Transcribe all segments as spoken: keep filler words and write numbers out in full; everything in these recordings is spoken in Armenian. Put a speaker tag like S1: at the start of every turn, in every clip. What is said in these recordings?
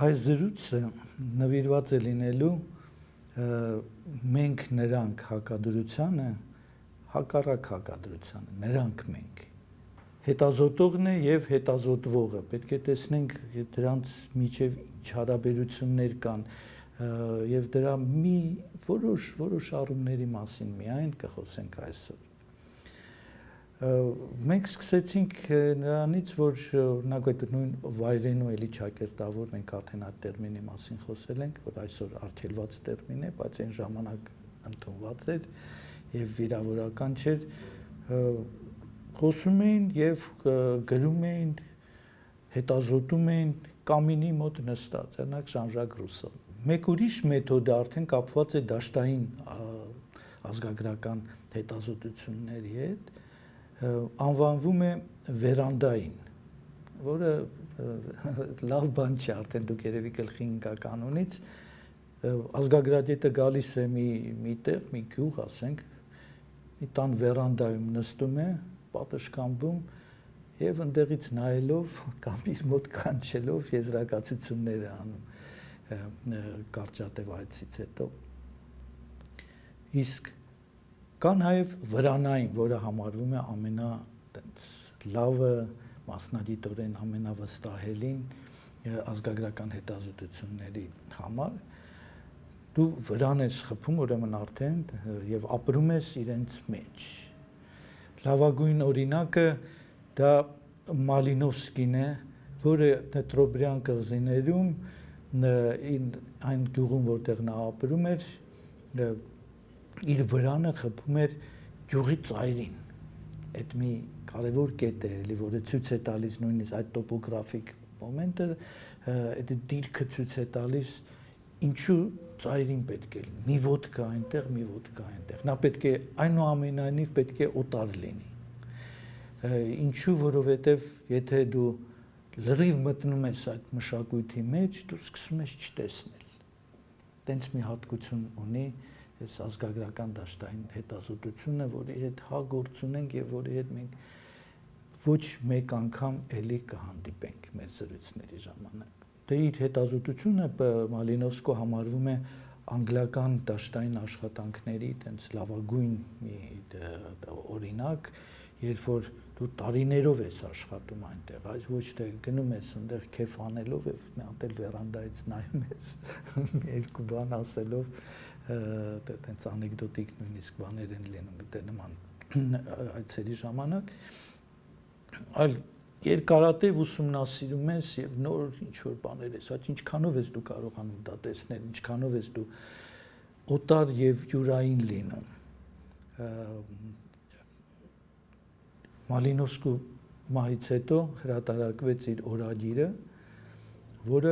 S1: այս զրույցը նվիրված է լինելու մենք նրանք հակադրությանը, հակառակ հակադրությանը, նրանք մենք։ Հետազոտողն է եւ հետազոտվողը, պետք է տեսնենք դրանց միջև ինչ հարաբերություններ կան եւ դրա մի որոշ որոշ առումների մասին միայն կխոսենք այսօր։ Մենք սկսեցինք նրանից, որ օրինակ այդ նույն վայրենու էլի ճակերտավոր մենք արդեն այդ տերմինի մասին խոսել ենք, որ այսօր արգելված տերմին է, բայց այն ժամանակ ընդունված էր եւ վիրավորական չէր, խոսում էին եւ գրում էին, հետազոտում էին կամինի մոտ նստած, օրինակ Ժան-Ժակ Ռուսոն։ Մեկ ուրիշ մեթոդ արդեն կապված է դաշտային ազգագրական հետազոտությունների հետ, անվանվում է վերանդային, որը լավ բան չէ, արդեն դուք երևի գլխի ընկաք կանոնից, ազգագրագետը գալիս է մի միտեղ, մի գյուղ, ասենք, մի տան վերանդայում նստում է, պատշգամբում եւ ընդեղից նայելով կամ իր մոտ կանչելով եզրակացություններ է անում կարճատև այցից հետո։ Իսկ կա նաև վրանային, որը համարվում է ամենա լավը, մասնագիտորեն ամենավստահելին ազգագրական հետազոտությունների համար, դու վրան ես խփում ուրեմն արդեն եւ ապրում ես իրենց մեջ։ Լավագույն օրինակը դա Մալինովսկին է, որը Տրոբրյան կղզիներում այն գյուղում, որտեղ նա ապրում էր, իր վրանը խփում էր գյուղի ծայրին։ Այդ մի կարևոր կետ է, էլի, որը ցույց է տալիս նույնիսկ այդ տոպոգրաֆիկ մոմենտը, այդ դիրքը ցույց է տալիս ինչու ծայրին պետք է լինի։ Մի ոտ կա այնտեղ, մի ոտ կա այնտեղ։ Նա պետք է այնուամենայնիվ պետք է օտար լինի։ Ինչու, որովհետև եթե դու լրիվ մտնում ես այդ մշակույթի մեջ, դու սկսում ես չտեսնել։ Տենց մի հատկություն ունի այս ազգագրական դաշտային հետազոտությունը, որի հետ հա գործ ունենք եւ որի հետ մենք ոչ մեկ անգամ էլի կհանդիպենք մեր զրույցների ժամանակ։ Դե իր հետազոտությունը Մալինովսկու համարվում է անգլիական դաշտային աշխատանքների տենց լավագույն մի օրինակ, երբ որ դու տարիներով ես աշխատում այնտեղ, այս ոչ թե գնում ես այնտեղ քեֆ անելով եւ մի հատ էլ վերանդայից նայում ես, երկու բան ասելով, տենց անեկդոտիկ նույնիսկ բաներ են լինում դե նման այցերի ժամանակ, այլ երկարատև ուսումնասիրում ես եւ նոր ինչ որ բաներ ես, այդ ինչքանով ես դու կարողանում դա տեսնել, ինչքանով ես դու օտար եւ յուրային լինում։ Մալինովսկու մահից հետո հրատարակվեց իր օրագիրը, որը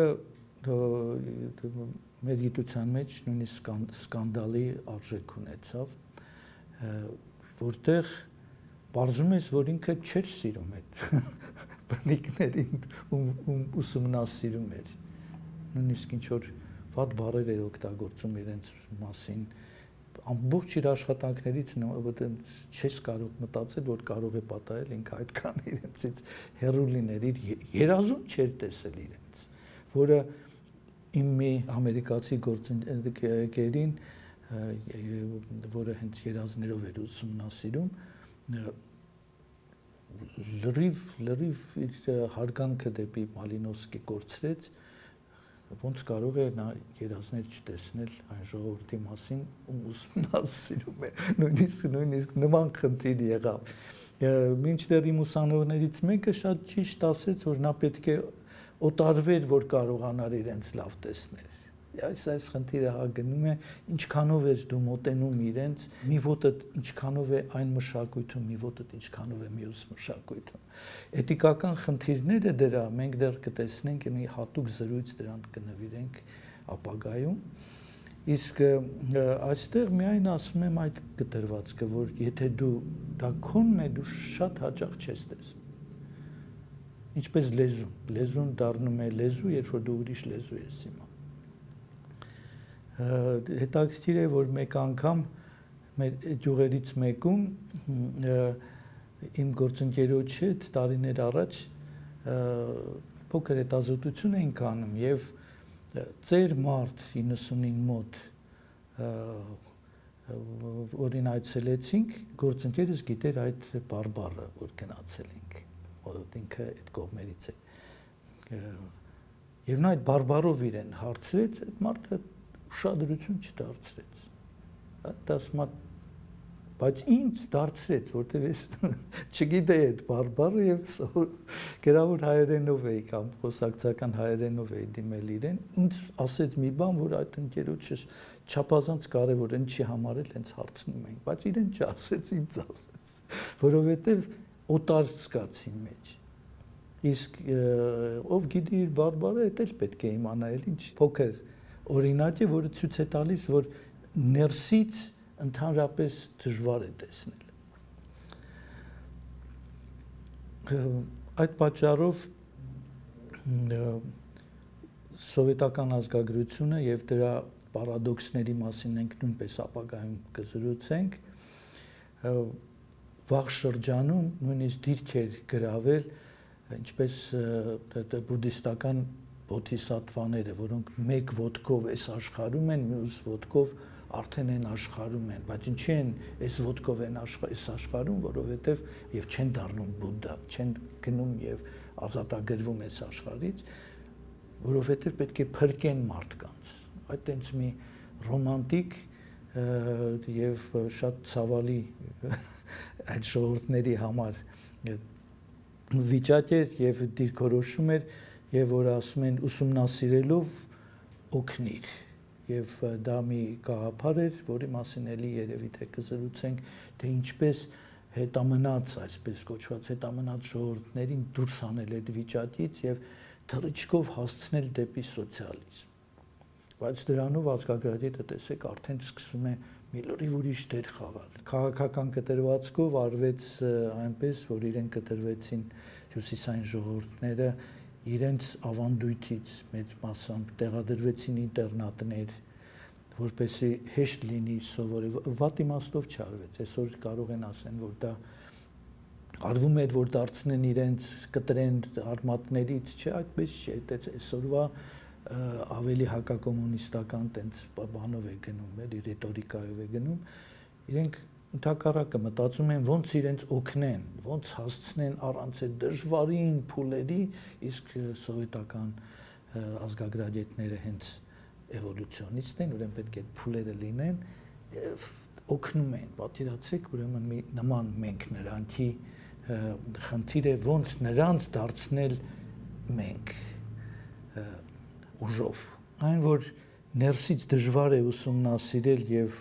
S1: մեր գիտության մեջ նույնիսկ սկանդալի արժեք ունեցավ, որտեղ պարզում ես, որ ինքը չէր սիրում այդ բնիկներին, ում ուսումնասիրում էր, նույնիսկ ինչ որ վատ բառեր էր օգտագործում իրենց մասին, ամբողջ իր աշխատանքներից չես կարող մտածել, որ կարող է պատահել ինքը այդքան իրենցից հեռու լիներ, իր երազում չէր տեսել իրենց, որը իմ մի ամերիկացի գործընկերին, որը հենց երազներով էր ուսումնասիրում, լրիվ լրիվ իր հարգանքը դեպի Մալինովսկի կորցրեց, ոնց կարող է նա երազներ չտեսնել այն ժողովրդի մասին, ում ուսումնասիրում է, նույնիսկ նույնիսկ նման խնդիր եղավ։ Մինչդեռ իմ ուսանողներից մեկը շատ ճիշտ ասեց, որ նա պետք է օտարվեր, որ կարողանար իրենց լավ տեսնել։ Այս այս խնդիրը հա գնում է, ինչքանով ես դու մոտենում իրենց, մի ոտը ինչքանով է այն մշակույթում, մի ոտը ինչքանով է մյուս մշակույթում։ Էթիկական խնդիրները դրա մենք դեռ կտեսնենք, մի հատուկ զրույց դրան կնվիրենք ապագայում։ Իսկ այստեղ միայն ասում եմ այդ կտրվածքը, որ եթե դու դա քոնն է, դու շատ հաճախ չես տեսնում։ Ինչպես լեզուն, լեզուն դառնում է լեզու, երբ որ դու ուրիշ լեզու ես իմանում։ Հետաքրքիր է, որ մեկ անգամ մեր գյուղերից մեկում իմ գործընկերոջ հետ տարիներ առաջ փոքր հետազոտություն էինք անում եւ ծեր մարդ իննսունին մոտ որին այցելեցինք, գործընկերս գիտեր այդ բարբառը, որ գնացել ենք, որ ինքը այդ կողմերից է։ Եվ նա այդ բարբառով իրեն հարցրեց, այդ մարդը ուշադրություն չդարձրեց։ Դա ասում է, բայց ինձ դարձրեց, որտեղ ես չգիտեի այդ բարբառը եւ գրավոր հայերենով էի կամ խոսակցական հայերենով էի դիմել իրեն, ինձ ասեց մի բան, որ այդ ընկերոջս չափազանց կարևոր են չի համարել, հենց հարցնում էին, բայց իրեն չասեց, ինձ ասեց, որովհետեւ օտար զգացի մեջ։ Իսկ ով գիտի իր բարբառը, դա էլ պետք է իմանա, էլ ինչ փոքր օրինակ է, որը ցույց է տալիս, որ ներսից ընդհանրապես դժվար է տեսնել։ Այդ պատճառով սովետական ազգագրությունը եւ դրա պարադոքսների մասին ենք նույնպես ապագայում կզրուցենք, վաղ շրջանում նույնիսկ դիրքեր գրավել, ինչպես բուդդիստական բոդհիսատվաները, որոնք մեկ ոտքով այս աշխարհում են, մյուս ոտքով արդեն են աշխարհում են, բայց ինչի են այս ոտքով են այս աշխարհում, որովհետև եւ չեն դառնում բուդդա, չեն գնում եւ ազատագրվում այս աշխարհից, որովհետև պետք է փրկեն մարդկանց։ Այդ տենց մի ռոմանտիկ եւ շատ ցավալի այդ ժողովուրդների համար վիճակ էր եւ դիրքորոշում էր, եւ որ ասում են ուսումնասիրելով օգնիր։ Եվ դա մի գաղափար էր, որի մասին էլի երևի թե կզրուցենք, թե ինչպես հետամնաց, այսպես կոչված հետամնաց ժողովուրդներին դուրս հանել այդ վիճակից եւ թռիչքով հասցնել դեպի սոցիալիզմ։ Բայց դրանով ազգագրադիետը տեսեք արդեն սկսում է մի լրիվ ուրիշ դեր խաղալ։ Քաղաքական կտրվածքով արվեց այնպես, որ իրեն կտրվեցին հյուսիսային ժողովուրդները իրենց ավանդույթից մեծ մասամբ տեղադրվեցին ինտերնատներ, որպեսզի հեշտ լինի սովորել, վատ իմաստով չարվեց, այսօր կարող են ասեն, որ դա արվում էր, որ դարձնեն իրենց կտրեն արմատներից, չէ, այդպես չէ, դա այսօրվա ավելի հակակոմունիստական տենց բանով է գնում, էլի ռետորիկայով է գնում, իրենք ընդհակառակը մտածում են ոնց իրենց օգնեն, ոնց հասցնեն առանց այդ դժվարին փուլերի, իսկ սովետական ազգագրադիետները հենց էվոլյուցիոնիստ են, ուրեմն պետք է այդ փուլերը լինեն եւ օգնում են, պատկերացրեք, ուրեմն մի նման մենք նրանքի խնդիր է ոնց նրանց դարձնել մենք ուժով, այն որ ներսից դժվար է ուսումնասիրել եւ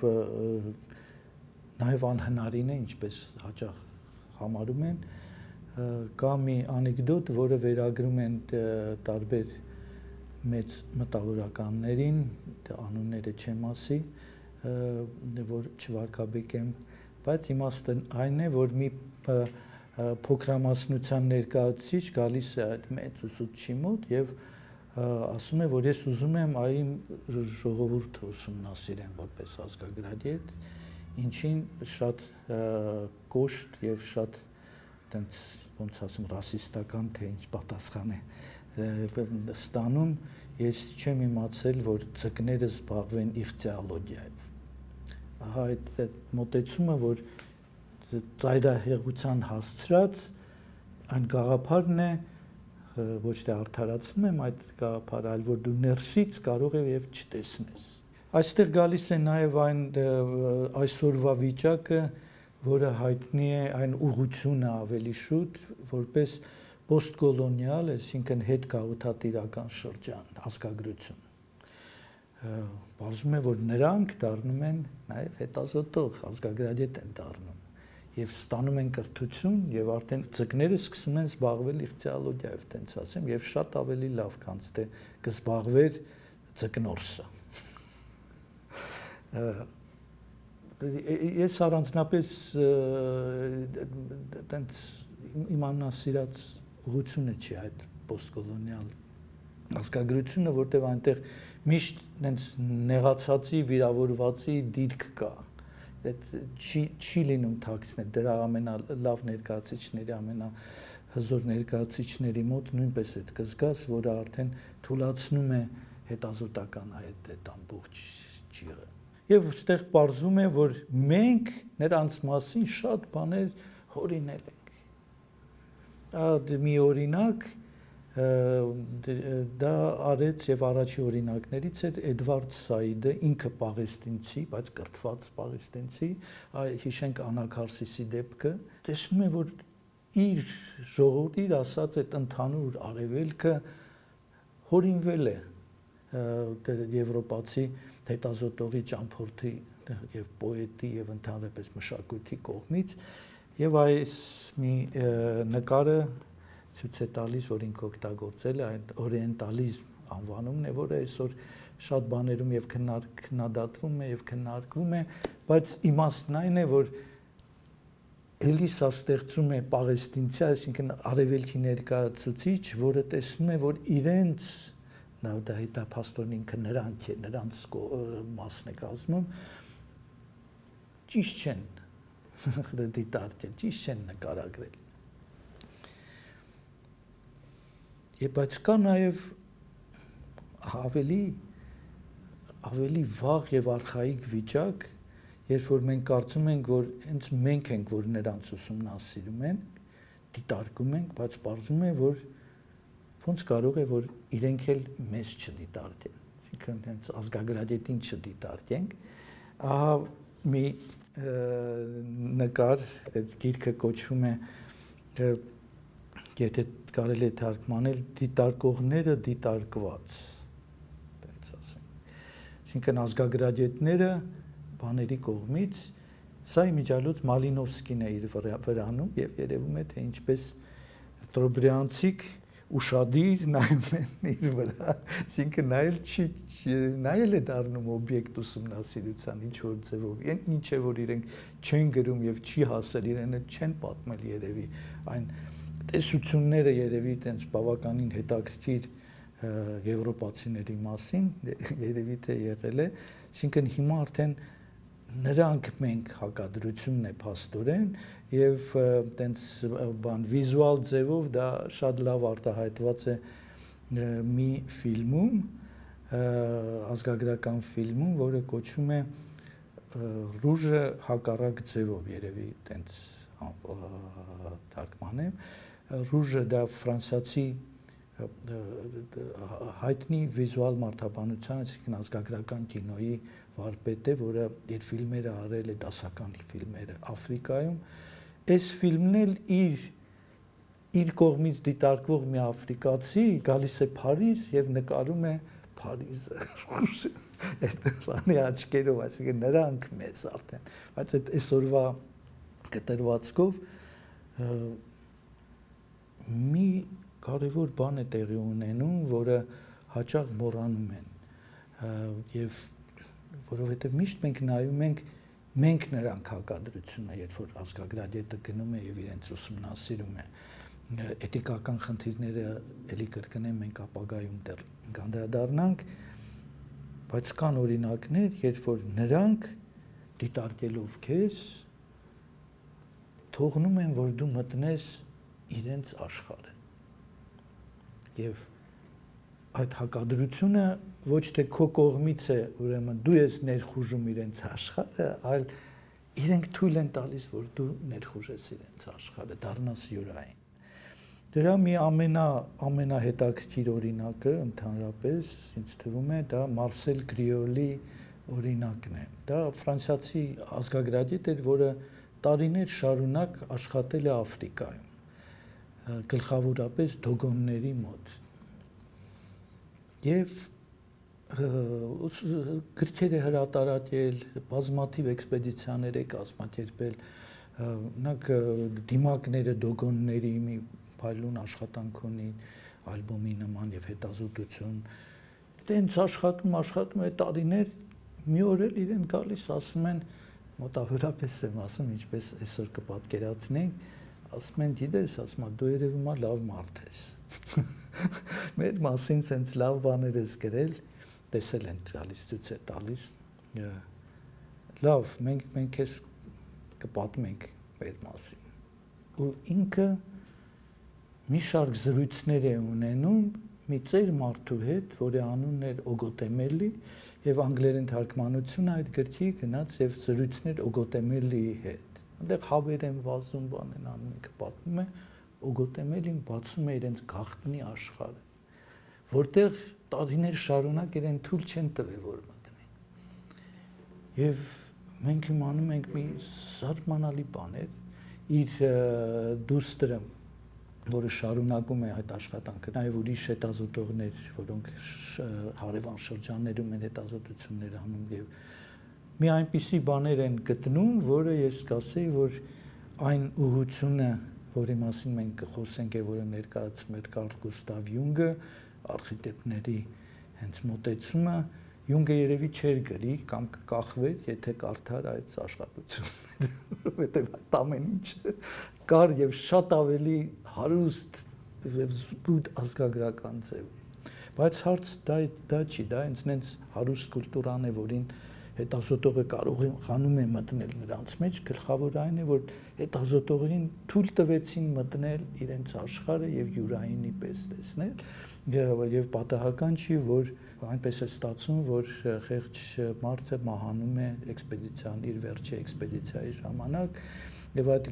S1: նաև անհնարին է, ինչպես հաճախ համարում են, կա մի անեկդոտ, որը վերագրում են տարբեր մեծ մտավորականներին, անունները չեմ ասի, որ չվարկաբեկեմ, բայց իմաստը այն է, որ մի փոքրամասնության ներկայացուցիչ գալիս է այդ մեծ ուսուցչի մոտ եւ ասում է, որ ես ուզում եմ այն ժողովուրդը ուսումնասիրեմ որպես ազգագրադիետ, ինչին շատ կոշտ եւ շատ տենց ոնց ասեմ ռասիստական թե ինչ պատասխան է ստանում, ես չեմ իմացել, որ ցկները զբաղվեն իղթիալոգիայով։ Ահա այդ մոտեցումը, որ ծայրահեղության հասցրած այն գաղափարն է, ոչ թե արդարացնում եմ այդ գաղափարը, այլ որ դու ներսից կարող ես եւ չտեսնես։ Այստեղ գալիս է նաև այն այսօրվա վիճակը, որը հայտնի է այն ուղղությունը ավելի շուտ, որպես պոստկոլոնիալ, այսինքն հետգաղութատիրական շրջան, ազգագրություն։ Բարձում է, որ նրանք դառնում են նաև հետազոտող, ազգագրադիետ են դառնում եւ ստանում են կրթություն եւ արդեն ցկները սկսում են զբաղվել իղթիալոգիայով, տենց ասեմ, եւ շատ ավելի լավ, քան թե կզբաղվեր ցկնորսը։ Ես առանձնապես տենց իմանասիրած ուղղությունը չի այդ պոստկոլոնիալ ազգագրությունը, որտեղ այնտեղ միշտ տենց նեղացածի, վիրավորվածի դիրք կա։ Չի չի լինում թաքցնել, դրա ամենալավ ներկայացուցիչների, ամենահզոր ներկայացուցիչների մոտ նույնպես այդ կզգաս, որը արդեն թույլաtsնում է հետազոտական այդ այդ ամբողջ ճիղը։ Եվ այստեղ պարզվում է, որ մենք նրանց մասին շատ բաներ հորինել ենք։ Այդ մի օրինակ դա արեց եւ առաջի օրինակներից էր Էդվարդ Սայիդը, ինքը պաղեստինցի, բայց կրթված պաղեստինցի, հիշենք Անա Քարսիսի դեպքը, տեսնում է, որ իր ժողովուրդը իր ասած այդ ընդհանուր արևելքը հորինվել է եվրոպացի հետազոտողի ճամփորդի եւ պոետի եւ ընդհանրապես մշակույթի կողմից եւ այս մի նկարը ցույց է տալիս, որ ինքը օգտագործել է այդ օրիենտալիզմ անվանումն է, որը այսօր շատ բաներում եւ քննադատվում է եւ քննարկվում է, բայց իմաստն այն է, որ էլի սա ստեղծում է պաղեստինցի, այսինքն արևելքի ներկայացուցիչ, որը տեսնում է, որ իրենց դա դա փաստորեն ինքը նրանք է, նրանց մասն է կազմում, ճիշտ չեն դիտարկել, ճիշտ չեն նկարագրել։ Եվ բայց կա նաև ավելի ավելի վաղ եւ արխայիկ վիճակ, երբ որ մենք կարծում ենք, որ հենց մենք ենք, որ նրանց ուսումնասիրում են, դիտարկում ենք, բայց պարզվում է, որ ոնց կարող է, որ իրենք էլ մեզ չդիտարկեն, այսինքն հենց ազգագրադետին չդիտարկենք, ահա մի նկար, այդ գիրքը կոչվում է եթե կարելի է թարգմանել դիտարկողները դիտարկված, տենց ասենք, այսինքն ազգագրադետները բաների կողմից, սա իմիջիալոց Մալինովսկին է իր վրանում եւ երևում է, թե ինչպես Տրոբրյանցիք ուշադիր նայում են իր վրա, այսինքն նայել չի, նայել է դառնում օբյեկտ ուսումնասիրության ինչ-որ ձևով, ինչ է, որ իրենք չեն գրում եւ չի հասել, իրենը չեն պատմել երևի, այն տեսությունները երևի տենց բավականին հետաքրքիր եվրոպացիների մասին, երևի թե եղել է, այսինքն հիմա արդեն նրանք մենք հակադրությունն է փաստորեն եւ տենց բան վիզուալ ձևով դա շատ լավ արտահայտված է մի ֆիլմում, ազգագրական ֆիլմում, որը կոչվում է Ռուժը հակառակ ձևով, երևի տենց թարգմանեմ, Ռուժը դա ֆրանսիացի հայտնի վիզուալ մարդաբանության, այսինքն ազգագրական կինոյի վարպետ է, որը իր ֆիլմերը արել է, դասական ֆիլմերը Աֆրիկայում, այս ֆիլմն էլ իր իր կողմից դիտարկվող մի աֆրիկացի գալիս է Փարիզ եւ նկարում է Փարիզը, այդ բանի աչքերով, այսինքն նրանք մեզ արդեն, բայց այդ այսօրվա կտրվածքով մի կարևոր բան է տեղի ունենում, որը հաճախ մոռանում են եւ որովհետեւ միշտ մենք նայում ենք մենք նրանք հակադրությունը, երբ որ ազգագրադետը գնում է եւ իրենց ուսումնասիրում է էթիկական խնդիրները էլի կրկնեմ մենք ապագայում դեռ կանդրադառնանք, բայց կան օրինակներ, երբ որ նրանք դիտարկելով քեզ թողնում են, որ դու մտնես իրենց աշխարհը եւ այդ հակադրությունը ոչ թե քո կողմից է, ուրեմն դու ես ներխուժում իրենց աշխարհը, այլ իրենք թույլ են տալիս, որ դու ներխուժես իրենց աշխարհը, դառնաս յուրային։ Դրա մի ամենա ամենահետաքրքիր օրինակը ընդհանրապես ինձ թվում է դա Մարսել Գրիոլի օրինակն է։ Դա ֆրանսիացի ազգագրադետ էր, որը տարիներ շարունակ աշխատել է Աֆրիկայում, գլխավորապես դոգոնների մոտ։ Եվ գրքեր է հրատարակել, բազմաթիվ էքսպեդիցիաներ է կազմակերպել, նակ դիմակները դոգոնների մի փայլուն աշխատանք ունի, ալբոմի նման եւ հետազոտություն։ Տենց աշխատում, աշխատում է տարիներ, մի օր էլ իրեն գալիս ասում են, մոտավորապես եմ ասում, ինչպես այսօր կպատկերացնենք, ասում են, գիտես, ասում եմ, դու երևում է լավ մարդ ես։ Մեր մասին սենց լավ բաներ ես գրել, տեսել են գալիս, ցույց է տալիս։ Լավ, մենք մենք ես կպատմենք մեր մասին։ Ու ինքը մի շարք զրույցներ է ունենում մի ծեր մարդու հետ, որի անունն էր Օգոտեմելի, եւ անգլերեն թարգմանությունը այդ գրքի գնաց եւ զրույցներ Օգոտեմելիի հետ։ Այնտեղ հավեր են վազում, բան են անում, ինքը պատմում է, Օգոտեմելին բացում է իրենց գաղտնի աշխարհը, որտեղ տարիներ շարունակ իրեն թույլ չեն տվել, որ մտնի։ Եվ մենք իմանում ենք մի զարմանալի բաներ, իր դուստրը, որը շարունակում է այդ աշխատանքը, նաև ուրիշ հետազոտողներ, որոնք հարևան շրջաններում են հետազոտություններ անում եւ մի այնպիսի բաներ են գտնում, որը ես կասեի, որ այն ուղղությունը, որի մասին մենք կխոսենք եւ որը ներկայացնում էր Կարլ Գուստավ Յունգը, արխիտեկտների հենց մոտեցումը, Յունգը երևի չէր գրի կամ կկախվեր, եթե կարդար այդ աշխատությունները, որովհետև այդ ամեն ինչ կար եւ շատ ավելի հարուստ եւ զուտ ազգագրական ձև։ Բայց հարց դա դա չի, դա ինձ նենց հարուստ կուլտուրան է, որին հետազոտողը կարող է խանում է մտնել նրանց մեջ, գլխավոր այն է, որ հետազոտողին թույլ տվեցին մտնել իրենց աշխարհը եւ յուրայինի պես տեսնել, եւ պատահական չի, որ այնպես է ստացվում, որ խեղճ մարդը մահանում է էքսպեդիցիան, իր վերջի էքսպեդիցիայի ժամանակ, եւ այդ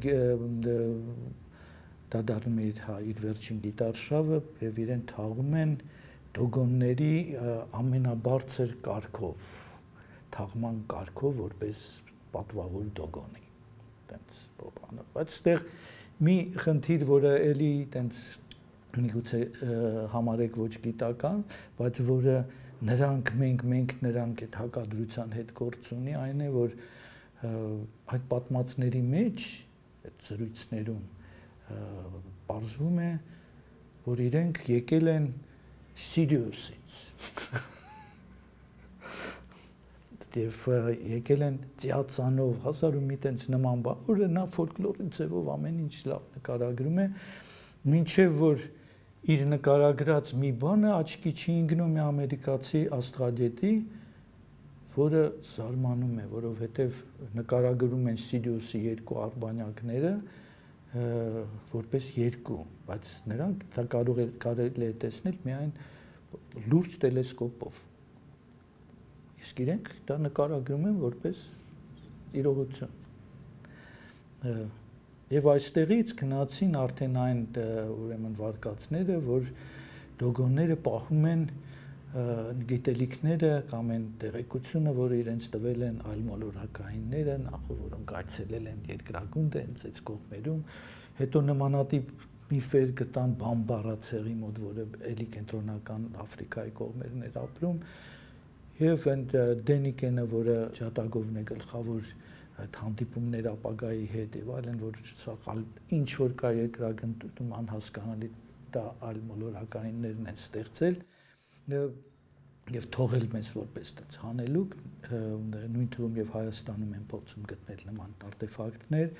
S1: դա դառնում է իր, իր վերջին գիտարշավը եւ իրեն թաղում են դոգոնների ամենաբարձր կարգով, թաղման կարգով, որպես պատվավոր դոգոնի, տենց բանը։ Բայց այդտեղ մի խնդիր, որը էլի տենց միգուցե համարեք ոչ գիտական, բայց որը նրանք մենք մենք նրանք այդ հակադրության հետ գործ ունի, այն է, որ այդ պատմածների մեջ, այդ զրույցներում պարզվում է, որ իրենք եկել են Սիրիուսից եւ եկել են ծիածանով, հազար ու մի տենց նման բան, որը նա ֆոլկլորի ձևով ամեն ինչ լավ նկարագրում է, մինչեւ որ իր նկարագրած մի բանը աչքի չի ընկնում է ամերիկացի աստղագետի, որը զարմանում է, որովհետև նկարագրում են Սիրիուսի երկու արբանյակները որպես երկու, բայց նրանք դա կարող է կարելի է տեսնել միայն լուրջ տելեսկոպով։ Իսկ իրենք դա նկարագրում են որպես իրողություն։ Եվ այստեղից գնացին արդեն այն ուրեմն վարկածները, որ դոգոնները պահում են գիտելիքները կամ այն տեղեկությունը, որը իրենց տվել են այլ մոլորակայինները, նախ որոնք այցելել են երկրագունդը, հենց այս կողմերում, հետո նմանատիպ միֆեր գտան բամբարացեղի մոտ, որը էլի կենտրոնական Աֆրիկայի կողմերն էր ապրում, եւ այն Դենիկենը, որը ջատագովն է գլխավոր այդ հանդիպումներ ապագայի հետ եւ այլն, որ սա ինչ որ կա երկրագնդում անհասկանալի դա այլ մոլորակայիններն են ստեղծել եւ թողել մեզ որպես տենց հանելուկ, նույն թվում եւ Հայաստանում են փորձում գտնել նման արտեֆակտներ,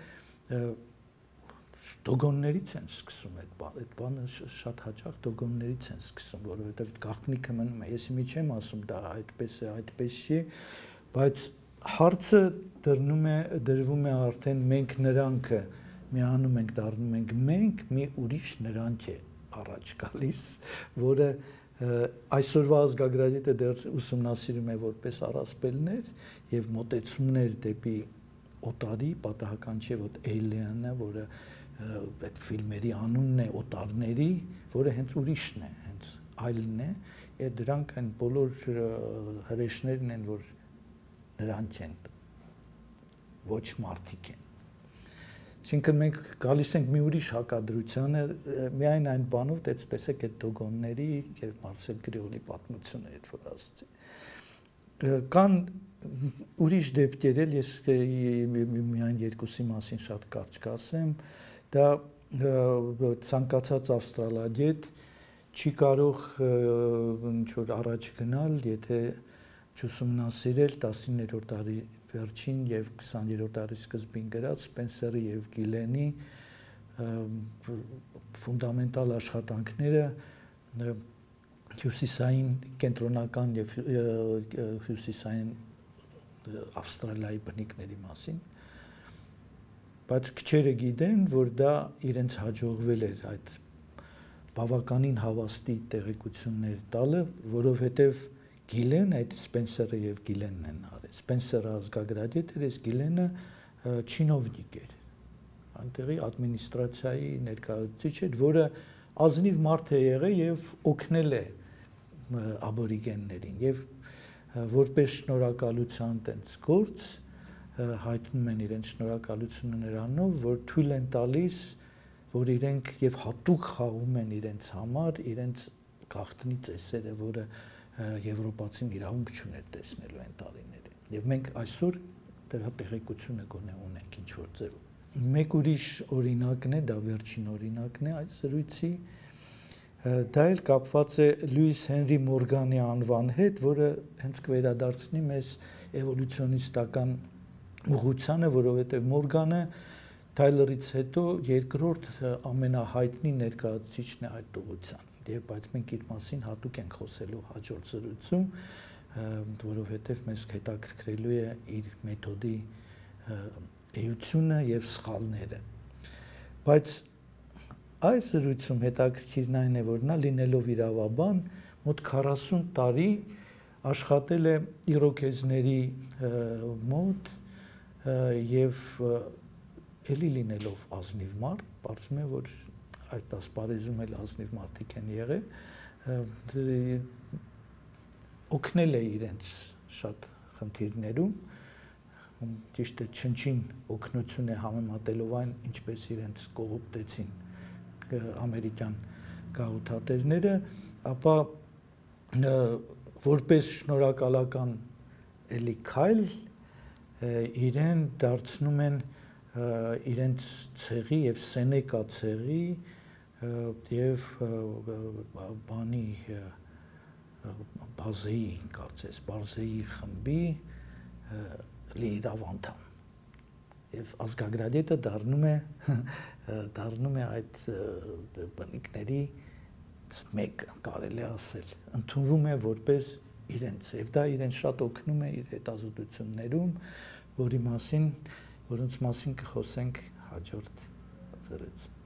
S1: դոգոններից են սկսում այդ բանը, այդ բանը շատ հաճախ դոգոններից են սկսում, որովհետեւ գաղտնիքը մնում է, ես մի չեմ ասում դա այդպես է, այդպես չի, բայց հարցը դրնում է, դրվում է արդեն մենք նրանքը միանում ենք, դառնում ենք մենք, մի ուրիշ նրանք է առաջ գալիս, որը այսօրվա ազգագրագետը դեռ ուսումնասիրում է որպես առասպելներ եւ մոտեցումներ դեպի օտարի, պատահական չէ, որ Alien-ը, որը այդ ֆիլմերի անունն է օտարների, որը հենց ուրիշն է, հենց այլն է, եւ դրանք այն բոլոր հրեշներն են, որ նրանք են, ոչ մարդիկ են։ Այսինքն մենք գալիս ենք մի ուրիշ հակադրությանը, միայն այն բանով, դե տեսեք այդ դոգոնների եւ Մարսել Գրիոլի պատմությունը այդ որ ասացի։ Կան ուրիշ դեպքեր էլ, ես միայն երկուսի մասին շատ կարճ կասեմ, դա ցանկացած ավստրալիագետ չի կարող ինչ որ առաջ գնալ, եթե չուսումնասիրել տասներորդ դարի վերջին եւ քսաներորդ դարի սկզբին գրած Սպենսերի եւ Գիլենի ֆունդամենտալ աշխատանքները հյուսիսային կենտրոնական եւ հյուսիսային Ավստրալիայի բնիկների մասին, բայց քչերը գիտեն, որ դա իրենց հաջողվել էր այդ բավականին հավաստի տեղեկություններ տալը, որովհետև Գիլեն, այդ Սպենսերը եւ Գիլենն են արել։ Սպենսերը ազգագրադիետ էր, իսկ Գիլենը չինովնիկ էր։ Այնտեղի ադմինիստրացիայի ներկայացուցիչ էր, որը ազնիվ մարդ է եղել եւ օգնել է աբորիգեններին եւ որպես շնորհակալության տենց գործ հայտնում են իրենց շնորհակալությունը նրանով, որ թույլ են տալիս, որ իրենք եւ հատուկ խաղում են իրենց համար իրենց գաղտնի ծեսերը, որը եվրոպացին իրավունք չուներ տեսնելու այն տարիներին։ Եվ մենք այսօր դրա տեղեկությունը գոնե ունենք ինչ որ ձևով։ Մեկ ուրիշ օրինակն է, դա վերջին օրինակն է այս զրույցի, դա էլ կապված է Լյուիս Հենրի Մորգանի անվան հետ, որը հենց կվերադարձնի մեզ էվոլյուցիոնիստական ուղղությանը, որովհետև Մորգանը Թայլերից հետո երկրորդ ամենահայտնի ներկայացուցիչն է այդ ուղղության։ Եվ բայց մենք իր մասին հատուկ ենք խոսելու հաջորդ զրույցում, որովհետև մեզ հետաքրքրելու է իր մեթոդի էությունը եւ սխալները։ Բայց այս զրույցում հետաքրքիրն այն է, որ նա լինելով իրավաբան մոտ քառասուն տարի աշխատել է իրոքեզների մոտ եւ էլի լինելով ազնիվ մարդ, կարծում եմ, որ այդ ասպարեզում էլ ազնիվ մարդիկ են եղել, օգնել է իրենց շատ խնդիրներում, ճիշտ է չնչին օգնություն է համեմատելով այն, ինչպես իրենց կողոպտեցին ամերիկյան գաղութատերները, ապա որպես շնորհակալական էլի քայլ իրեն դարձնում են իրենց ցեղի եւ Սենեկա ցեղի եւ բանի բազեի, կարծես, բազեի խմբի լիիրավ անդամ։ Եվ ազգագրադիետը դառնում է դառնում է այդ բնիկների մեկը, կարելի ասել, ընդունվում է որպես իրենց, եւ դա իրեն շատ օգնում է իր հետազոտություններում, որի մասին, որոնց մասին կխոսենք հաջորդ զրույցում։